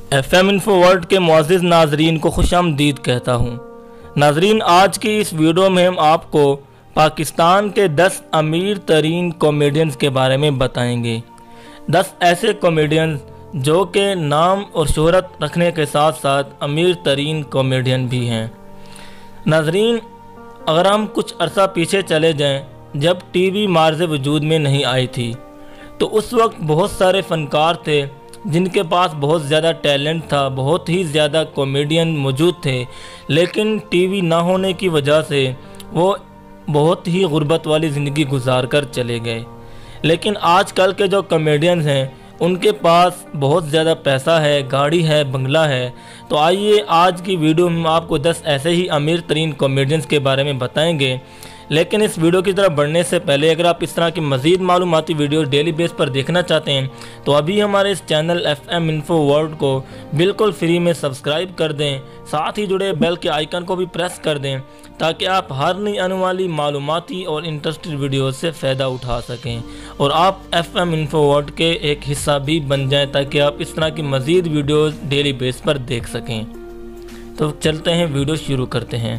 FM info world کے معزز ناظرین کو خوش آمدید کہتا ہوں۔ ناظرین، آج کی اس ویڈیو میں ہم آپ کو پاکستان کے 10 امیر ترین کامیڈینز کے بارے میں بتائیں گے۔ 10 ایسے کامیڈینز جو کہ نام اور شہرت رکھنے کے ساتھ ساتھ امیر ترین کامیڈین بھی ہیں۔ ناظرین، اگر ہم کچھ عرصہ پیچھے چلے جائیں، جب ٹی وی مارز وجود میں نہیں آئی تھی تو اس وقت بہت سارے فنکار تھے جن کے پاس بہت زیادہ ٹیلنٹ تھا، بہت ہی زیادہ کامیڈین موجود تھے، لیکن ٹی وی نہ ہونے کی وجہ سے وہ بہت ہی غربت والی زندگی گزار کر چلے گئے۔ لیکن آج کل کے جو کامیڈینز ہیں ان کے پاس بہت زیادہ پیسہ ہے، گاڑی ہے، بنگلہ ہے۔ تو آئیے آج کی ویڈیو میں آپ کو 10 ایسے ہی امیر ترین کامیڈینز کے بارے میں بتائیں گے۔ لیکن اس ویڈیو کی طرف بڑھنے سے پہلے اگر آپ اس طرح کی مزید معلوماتی ویڈیوز ڈیلی بیس پر دیکھنا چاہتے ہیں تو ابھی ہمارے اس چینل FM انفو ورلڈ کو بالکل فری میں سبسکرائب کر دیں، ساتھ ہی جڑے بیل کے آئیکن کو بھی پریس کر دیں تاکہ آپ ہر نئی آنے والی معلوماتی اور انٹرسٹنگ ویڈیوز سے فائدہ اٹھا سکیں اور آپ FM انفو ورلڈ کے ایک حصہ بھی بن جائیں تاکہ آپ اس طرح کی مزید ویڈیوز ڈیلی بیس پر دیکھ سکیں۔ تو چلتے ہیں، ویڈیو شروع کرتے ہیں۔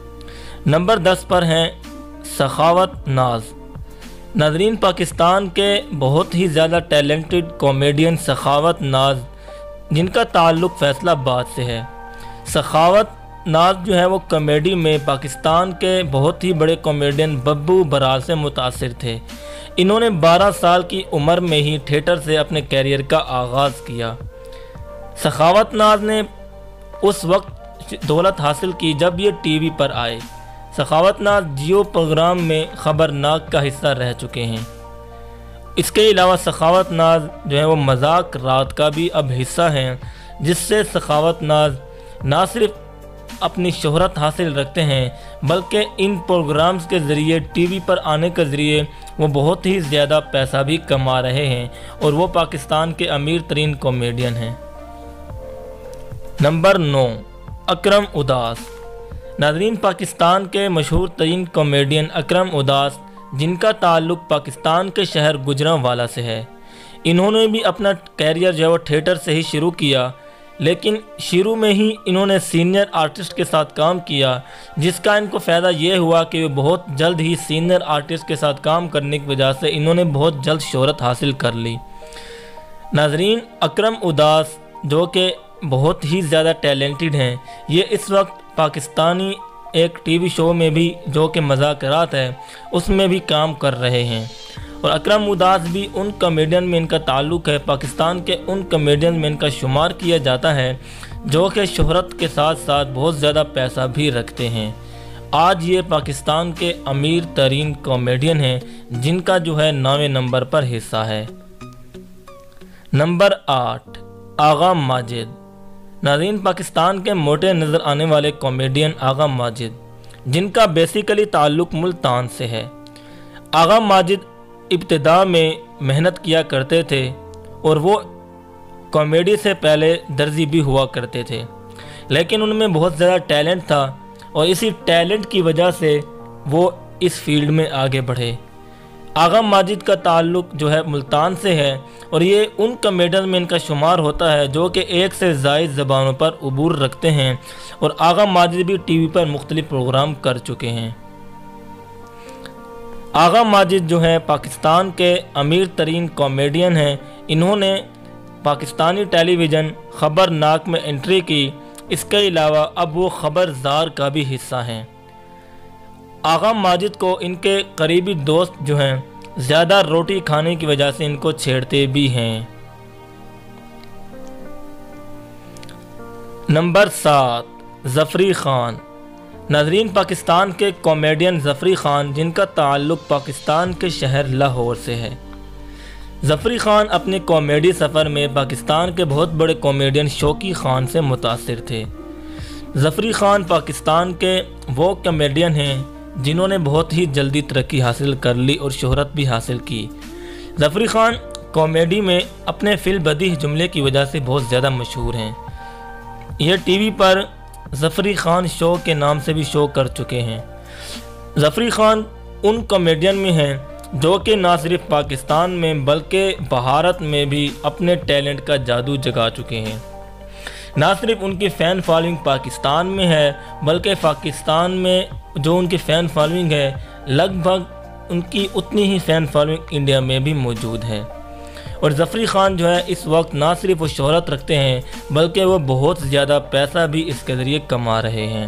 نمبر 10 پر ہیں سخاوت ناز۔ ناظرین، پاکستان کے بہت ہی زیادہ ٹیلنٹڈ کامیڈین سخاوت ناز جن کا تعلق فیصل آباد سے ہے۔ سخاوت ناز جو ہے وہ کامیڈی میں پاکستان کے بہت ہی بڑے کامیڈین ببو برار سے متاثر تھے۔ انہوں نے 12 سال کی عمر میں ہی تھیٹر سے اپنے کیریئر کا آغاز کیا۔ سخاوت ناز نے اس وقت دولت حاصل کی جب یہ ٹی وی پر آئے۔ سخاوت ناز جیو پروگرام میں خبرناک کا حصہ رہ چکے ہیں۔ اس کے علاوہ سخاوت ناز جو ہے وہ مذاق رات کا بھی اب حصہ ہیں، جس سے سخاوت ناز نہ صرف اپنی شہرت حاصل رکھتے ہیں بلکہ ان پروگرامز کے ذریعے ٹی وی پر آنے کے ذریعے وہ بہت ہی زیادہ پیسہ بھی کما رہے ہیں اور وہ پاکستان کے امیر ترین کامیڈین ہیں۔ نمبر 9، اکرم اداس۔ ناظرین، پاکستان کے مشہور ترین کامیڈین اکرم اداس جن کا تعلق پاکستان کے شہر گوجرانوالہ سے ہے۔ انہوں نے بھی اپنا کیریئر جو ہے وہ تھیٹر سے ہی شروع کیا، لیکن شروع میں ہی انہوں نے سینئر آرٹسٹ کے ساتھ کام کیا، جس کا ان کو فائدہ یہ ہوا کہ وہ بہت جلد ہی سینئر آرٹسٹ کے ساتھ کام کرنے کی وجہ سے انہوں نے بہت جلد شہرت حاصل کر لی۔ ناظرین، اکرم اداس جو کہ بہت ہی زیادہ ٹیلنٹڈ ہیں، یہ اس وقت پاکستانی ایک ٹی وی شو میں بھی جو کہ مذاکرات ہے اس میں بھی کام کر رہے ہیں، اور اکرم اداس بھی ان کامیڈین میں ان کا تعلق ہے، پاکستان کے ان کامیڈین میں ان کا شمار کیا جاتا ہے جو کہ شہرت کے ساتھ ساتھ بہت زیادہ پیسہ بھی رکھتے ہیں۔ آج یہ پاکستان کے امیر ترین کامیڈین ہیں جن کا جو ہے 9ویں نمبر پر حصہ ہے۔ نمبر 8، آغا ماجد۔ ناظرین، پاکستان کے موٹے نظر آنے والے کامیڈین آغا ماجد جن کا بیسیکلی تعلق ملتان سے ہے۔ آغا ماجد ابتدا میں محنت کیا کرتے تھے اور وہ کامیڈی سے پہلے درزی بھی ہوا کرتے تھے، لیکن ان میں بہت زیادہ ٹیلنٹ تھا اور اسی ٹیلنٹ کی وجہ سے وہ اس فیلڈ میں آگے بڑھے۔ آغا ماجد کا تعلق جو ہے ملتان سے ہے اور یہ ان کامیڈین میں ان کا شمار ہوتا ہے جو کہ 1 سے زائد زبانوں پر عبور رکھتے ہیں، اور آغا ماجد بھی ٹی وی پر مختلف پروگرام کر چکے ہیں۔ آغا ماجد جو ہے پاکستان کے امیر ترین کامیڈین ہیں۔ انہوں نے پاکستانی ٹیلی ویژن خبرناک میں انٹری کی، اس کے علاوہ اب وہ خبرزار کا بھی حصہ ہیں۔ آغا ماجد کو ان کے قریبی دوست جو ہیں زیادہ روٹی کھانے کی وجہ سے ان کو چھیڑتے بھی ہیں۔ نمبر 7، ظفری خان۔ ناظرین، پاکستان کے کامیڈین ظفری خان جن کا تعلق پاکستان کے شہر لاہور سے ہے۔ ظفری خان اپنے کامیڈی سفر میں پاکستان کے بہت بڑے کامیڈین شوقی خان سے متاثر تھے۔ ظفری خان پاکستان کے وہ کامیڈین ہیں جنہوں نے بہت ہی جلدی ترقی حاصل کر لی اور شہرت بھی حاصل کی۔ ظفری خان کامیڈی میں اپنے فی البدیہہ جملے کی وجہ سے بہت زیادہ مشہور ہیں۔ یہ ٹی وی پر ظفری خان شو کے نام سے بھی شو کر چکے ہیں۔ ظفری خان ان کامیڈین میں ہیں جو کہ نہ صرف پاکستان میں بلکہ بھارت میں بھی اپنے ٹیلنٹ کا جادو جگا چکے ہیں۔ نہ صرف ان کی فین فالوئنگ پاکستان میں ہے بلکہ پاکستان میں جو ان کی فین فالوئنگ ہے لگ بھگ ان کی اتنی ہی فین فالوئنگ انڈیا میں بھی موجود ہے۔ اور ظفری خان جو ہے اس وقت نہ صرف وہ شہرت رکھتے ہیں بلکہ وہ بہت زیادہ پیسہ بھی اس کے ذریعے کما رہے ہیں۔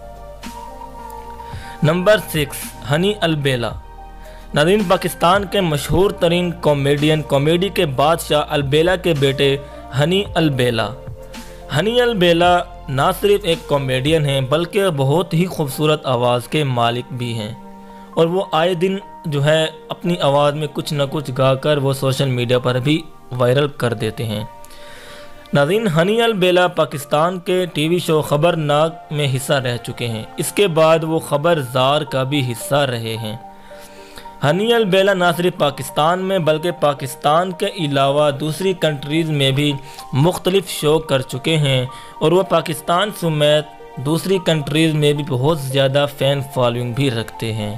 نمبر 6، ہنی البیلا۔ ناظرین، پاکستان کے مشہور ترین کامیڈی کے بادشاہ البیلا کے بیٹے ہنی البیلا۔ ہنی البیلا نہ صرف ایک کامیڈین ہیں بلکہ بہت ہی خوبصورت آواز کے مالک بھی ہیں، اور وہ آئے دن جو ہے اپنی آواز میں کچھ نہ کچھ گا کر وہ سوشل میڈیا پر بھی وائرل کر دیتے ہیں۔ ناظرین، ہنی البیلا پاکستان کے ٹی وی شو خبرناک میں حصہ رہ چکے ہیں، اس کے بعد وہ خبرزار کا بھی حصہ رہے ہیں۔ ہنی البیلا نہ صرف پاکستان میں بلکہ پاکستان کے علاوہ دوسری کنٹریز میں بھی مختلف شو کر چکے ہیں، اور وہ پاکستان سمیت دوسری کنٹریز میں بھی بہت زیادہ فین فالوئنگ بھی رکھتے ہیں۔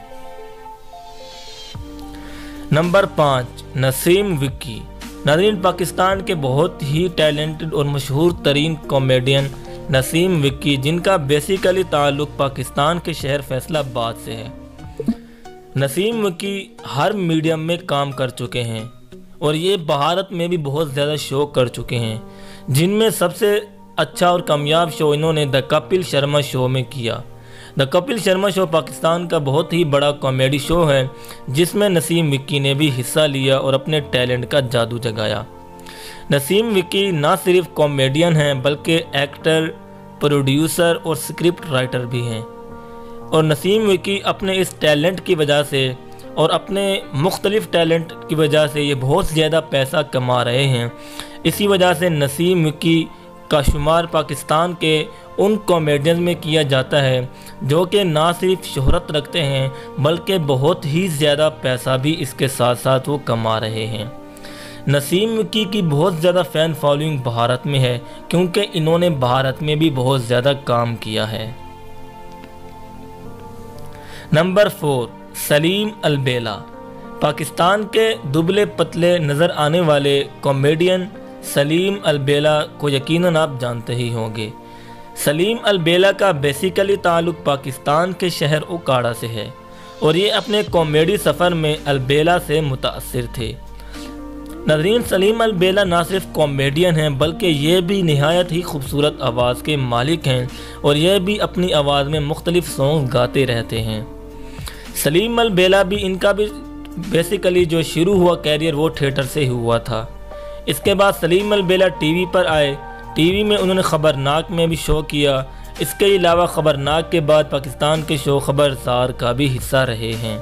نمبر 5، نسیم وکی۔ ناظرین، پاکستان کے بہت ہی ٹیلنٹڈ اور مشہور ترین کامیڈین نسیم وکی، جن کا بیسیکلی تعلق پاکستان کے شہر فیصل آباد سے ہے۔ نسیم وکی ہر میڈیم میں کام کر چکے ہیں اور یہ بھارت میں بھی بہت زیادہ شو کر چکے ہیں، جن میں سب سے اچھا اور کامیاب شو انہوں نے دا کپل شرما شو میں کیا۔ دا کپل شرما شو پاکستان کا بہت ہی بڑا کامیڈی شو ہے جس میں نسیم وکی نے بھی حصہ لیا اور اپنے ٹیلنٹ کا جادو جگایا۔ نسیم وکی نہ صرف کامیڈین ہیں بلکہ ایکٹر، پروڈیوسر اور سکرپٹ رائٹر بھی ہیں، اور نسیم وکی اپنے اس ٹیلنٹ کی وجہ سے اور اپنے مختلف ٹیلنٹ کی وجہ سے یہ بہت زیادہ پیسہ کما رہے ہیں۔ اسی وجہ سے نسیم وکی کا شمار پاکستان کے ان کامیڈینز میں کیا جاتا ہے جو کہ نہ صرف شہرت رکھتے ہیں بلکہ بہت ہی زیادہ پیسہ بھی اس کے ساتھ ساتھ وہ کما رہے ہیں۔ نسیم وکی کی بہت زیادہ فین فالوئنگ بھارت میں ہے کیونکہ انہوں نے بھارت میں بھی بہت زیادہ کام کیا ہے۔ نمبر 4، سلیم البیلا۔ پاکستان کے دبلے پتلے نظر آنے والے کامیڈین سلیم البیلا کو یقیناً آپ جانتے ہی ہوں گے۔ سلیم البیلا کا بیسیکلی تعلق پاکستان کے شہر اوکاڑا سے ہے، اور یہ اپنے کامیڈی سفر میں البیلا سے متاثر تھے۔ ناظرین، سلیم البیلا نہ صرف کامیڈین ہیں بلکہ یہ بھی نہایت ہی خوبصورت آواز کے مالک ہیں، اور یہ بھی اپنی آواز میں مختلف سانگ گاتے رہتے ہیں۔ سلیم البیلا بھی ان کا بھی بیسیکلی جو شروع ہوا کیریئر وہ تھیٹر سے ہی ہوا تھا۔ اس کے بعد سلیم البیلا ٹی وی پر آئے، ٹی وی میں انہوں نے خبرناک میں بھی شو کیا۔ اس کے علاوہ خبرناک کے بعد پاکستان کے شو خبرزار کا بھی حصہ رہے ہیں۔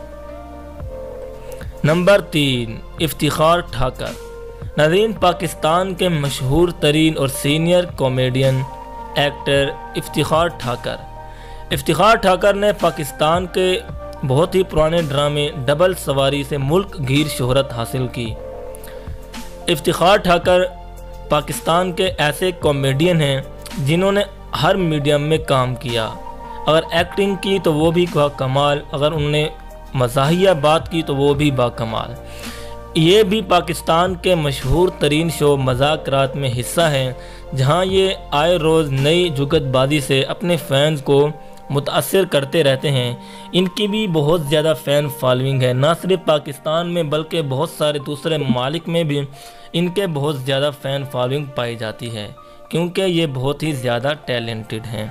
نمبر 3، افتخار ٹھاکر۔ ناظرین، پاکستان کے مشہور ترین اور senior comedian actor Iftikhar Thakur. Iftikhar Thakur نے پاکستان کے بہت ہی پرانے ڈرامے ڈبل سواری سے ملک گیر شہرت حاصل کی۔ افتخار ٹھاکر پاکستان کے ایسے کامیڈین ہیں جنہوں نے ہر میڈیم میں کام کیا۔ اگر ایکٹنگ کی تو وہ بھی کمال، اگر انہوں نے مزاحیہ بات کی تو وہ بھی باکمال۔ یہ بھی پاکستان کے مشہور ترین شو مذاکرات میں حصہ ہیں، جہاں یہ آئے روز نئی جگت بازی سے اپنے فینز کو متاثر کرتے رہتے ہیں۔ ان کی بھی بہت زیادہ فین فالوئنگ ہے، نہ صرف پاکستان میں بلکہ بہت سارے دوسرے ممالک میں بھی ان کے بہت زیادہ فین فالوئنگ پائی جاتی ہے کیونکہ یہ بہت ہی زیادہ ٹیلنٹڈ ہیں۔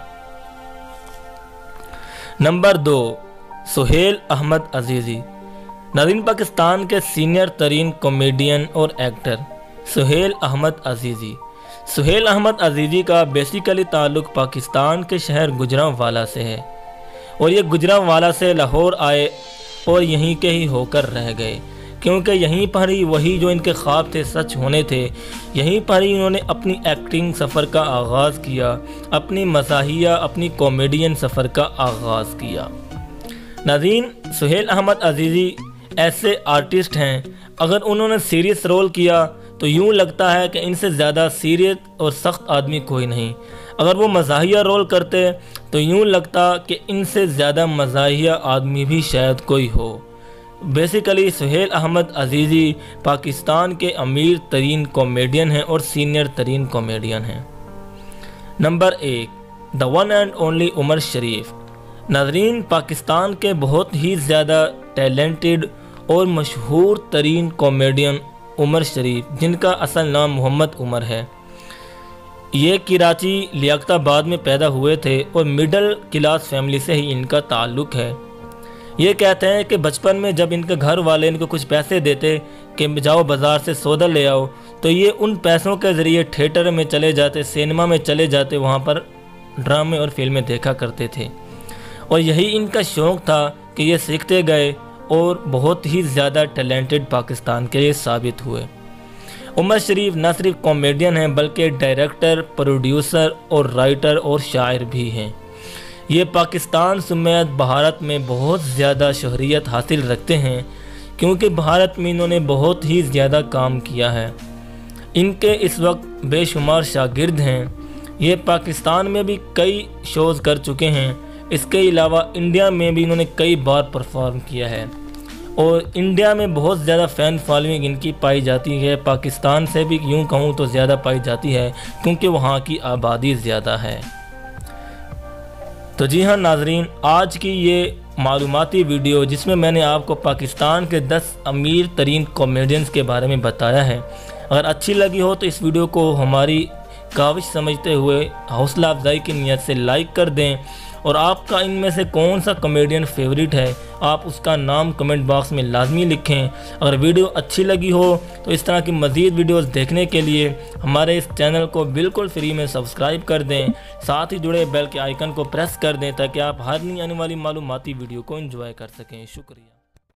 نمبر 2، سہیل احمد عزیزی۔ ناظرین، پاکستان کے سینئر ترین کامیڈین اور ایکٹر سہیل احمد عزیزی۔ سہیل احمد عزیزی کا بیسیکلی تعلق پاکستان کے شہر گوجرانوالا سے ہے، اور یہ گوجرانوالا سے لاہور آئے اور یہیں کے ہی ہو کر رہ گئے کیونکہ یہیں پر ہی وہی جو ان کے خواب تھے سچ ہونے تھے۔ یہیں پر ہی انہوں نے اپنی ایکٹنگ سفر کا آغاز کیا، اپنی مزاحیہ اپنی کامیڈین سفر کا آغاز کیا۔ ناظرین، سہیل احمد عزیزی ایسے آرٹسٹ ہیں، اگر انہوں نے سیریس رول کیا تو یوں لگتا ہے کہ ان سے زیادہ سیریس اور سخت آدمی کوئی نہیں۔ اگر وہ مزاحیہ رول کرتے تو یوں لگتا کہ ان سے زیادہ مزاحیہ آدمی بھی شاید کوئی ہو۔ بیسیکلی سہیل احمد عزیزی پاکستان کے امیر ترین کامیڈین ہیں اور سینئر ترین کامیڈین ہیں۔ Number 1, the one and only Umer Shareef. नाज़रीन, पाकिस्तान के बहुत ही ज़्यादा टैलेंटेड और मशहूर तरीन कॉमेडियन उमर शरीफ, जिनका असल नाम मोहम्मद उमर है, ये कराची लियाकताबाद में पैदा हुए थे और मिडिल क्लास फैमिली से ही इनका ताल्लुक़ है। ये कहते हैं कि बचपन में जब इनके घर वाले इनको कुछ पैसे देते कि जाओ बाज़ार से सौदा ले आओ, तो ये उन पैसों के ज़रिए थिएटर में चले जाते, सिनेमा में चले जाते, वहाँ पर ड्रामे और फिल्में देखा करते थे। और यही इनका शौक़ था कि ये सीखते गए और बहुत ही ज़्यादा टैलेंटेड पाकिस्तान के लिए साबित हुए। उमर शरीफ न सिर्फ कॉमेडियन हैं बल्कि डायरेक्टर, प्रोड्यूसर और राइटर और शायर भी हैं। ये पाकिस्तान समेत भारत में बहुत ज़्यादा शहरियत हासिल रखते हैं क्योंकि भारत में इन्होंने बहुत ही ज़्यादा काम किया है। इनके इस वक्त बेशुमार शागिर्द हैं। ये पाकिस्तान में भी कई शोज़ कर चुके हैं। इसके अलावा इंडिया में भी इन्होंने कई बार परफॉर्म किया है और इंडिया में बहुत ज़्यादा फ़ैन फॉलोइंग इनकी पाई जाती है। पाकिस्तान से भी यूँ कहूँ तो ज़्यादा पाई जाती है क्योंकि वहाँ की आबादी ज़्यादा है। तो जी हाँ नाज़रीन, आज की ये मालूमाती वीडियो जिसमें मैंने आपको पाकिस्तान के 10 अमीर तरीन कॉमेडियंस के बारे में बताया है, अगर अच्छी लगी हो तो इस वीडियो को हमारी काविश समझते हुए हौसला अफजाई की नीयत से लाइक कर दें। और आपका इनमें से कौन सा कॉमेडियन फेवरेट है, आप उसका नाम कमेंट बॉक्स में लाजमी लिखें। अगर वीडियो अच्छी लगी हो तो इस तरह की मज़ीद वीडियोस देखने के लिए हमारे इस चैनल को बिल्कुल फ्री में सब्सक्राइब कर दें, साथ ही जुड़े बेल के आइकन को प्रेस कर दें ताकि आप हर नई आने वाली मालूमाती वीडियो को एंजॉय कर सकें। शुक्रिया।